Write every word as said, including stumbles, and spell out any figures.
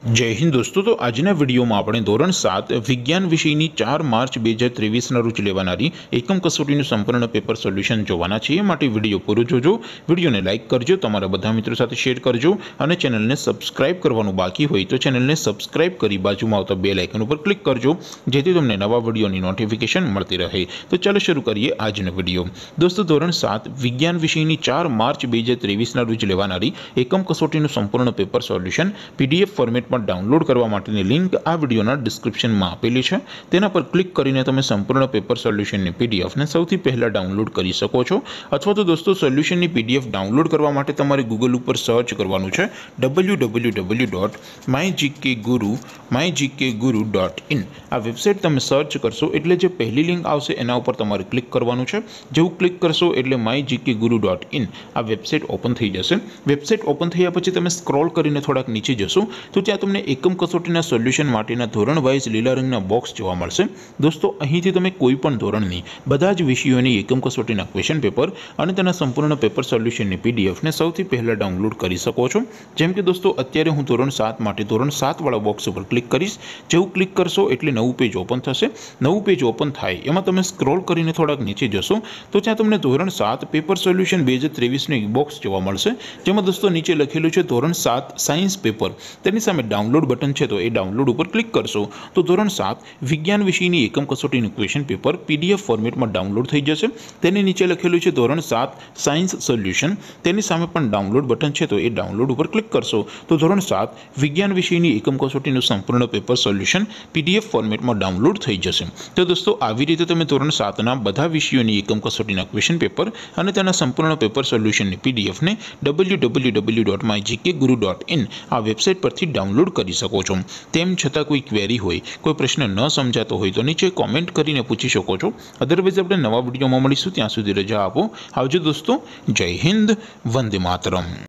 जय हिंद दोस्तों। तो आजना विडियो में આપણે ધોરણ સાત વિજ્ઞાન વિષયની ચાર માર્ચ બે હજાર ત્રેવીસના રોજ લેવાનારી એકમ કસોટીનું સંપૂર્ણ પેપર સોલ્યુશન જોવાના છીએ। માટે વિડિયો પૂરો જોજો, વિડિયોને લાઇક કરજો, તમારા બધા મિત્રો સાથે શેર કરજો અને ચેનલને સબસ્ક્રાઇબ કરવાનું બાકી હોય તો ચેનલને સબસ્ક્રાઇબ કરી બાજુમાં આવતા બેલ આઇકન ઉપર ક્લિક કરજો, જેથી તમને નવા વિડિયોની નોટિફિકેશન મળતી રહે। તો ચાલો શરૂ કરીએ આજનો વિડિયો। દોસ્તો, ધોરણ સાત વિજ્ઞાન વિષયની ચાર માર્ચ બે હજાર ત્રેવીસના રોજ લેવાનારી એકમ કસોટીનું સંપૂર્ણ પેપર સોલ્યુશન પીડીએફ ફોર્મેટ में डाउनलॉड करवा माटेनी लिंक आ विडियोना डिस्क्रिप्शन में आपेली है। तेना पर क्लिक करीने तमे संपूर्ण पेपर सोल्यूशन की पीडीएफ ने सौथी पहला डाउनलॉड करी सको छो। अथवा तो दोस्तों सोल्यूशन की पीडीएफ डाउनलॉड करवा माटे तमारे गूगल पर सर्च करवानुं छे W W W dot my GK guru my GK guru dot in. आ वेबसाइट तमे सर्च करशो एटले जे पहली लिंक आवशे एना उपर तमारे क्लिक करवानुं छे। जेवुं क्लिक करशो एटले my GK guru dot in आ वेबसाइट ओपन थई जशे। वेबसाइट ओपन थया पछी तमे स्क्रॉल करीने थोड़ाक नीचे जशो तो त्यां तमने एकम कसोटीना सोल्यूशन माटेना धोरण वाइज लीला रंगना बॉक्स जोवा मळशे। दोस्तों, અહીંથી તમે કોઈ પણ ધોરણની બધા જ વિષયોની એકમ કસોટીના ક્વેશ્ચન પેપર અને તેના સંપૂર્ણ પેપર સોલ્યુશનની પીડીએફ ને સૌથી પહેલા ડાઉનલોડ કરી શકો છો। જેમ કે દોસ્તો, અત્યારે હું ધોરણ સાત માટે ધોરણ સાત વાળા બોક્સ ઉપર ક્લિક કરીશ। જેવું ક્લિક કરશો એટલે નવું પેજ ઓપન થશે। નવું પેજ ઓપન થાય એમાં તમે સ્ક્રોલ કરીને થોડાક નીચે જશો તો ત્યાં તમને ધોરણ સાત પેપર સોલ્યુશન બે હજાર ત્રેવીસનું એક બોક્સ જોવા મળશે, જેમાં દોસ્તો નીચે લખેલું છે ધોરણ સાત સાયન્સ પેપર। તેની સામે ડાઉનલોડ बटन है तो ये डाउनलॉड पर क्लिक करशो तो धोरण सात विज्ञान विषयनी एकम कसोटीનું क्वेश्चन पेपर पीडीएफ फॉर्मेट में डाउनलॉड थई जशे। तेनी नीचे लखेलुं छे धोरण सात सायन्स सोल्यूशन। तेनी सामे पण डाउनलॉड बटन है तो ये डाउनलॉड पर क्लिक करशो तो धोरण सात विज्ञान विषयनी एकम कसोटीનું संपूर्ण पेपर सोल्यूशन पीडीएफ फॉर्मेट में डाउनलॉड थई जशे। तो दोस्तों, આવી રીતે તમે ધોરણ सात ના બધા વિષયોની એકમ કસોટીના ક્વેશ્ચન પેપર અને તેના સંપૂર્ણ પેપર સોલ્યુશનની પીડીએફ ને W W W dot my GK guru dot in आ वेबसाइट परथी डाउनलॉड करी શકો છો। તેમ છતાં કોઈ ક્વેરી હોય, કોઈ પ્રશ્ન ન સમજાતો હોય તો નીચે કોમેન્ટ કરીને પૂછી શકો છો। અધરવાઇઝ આપણે નવા વિડીયોમાં મળીશું, ત્યાં સુધી રજા આપો। આવજો દોસ્તો, જય હિન્દ, વંદે માતરમ।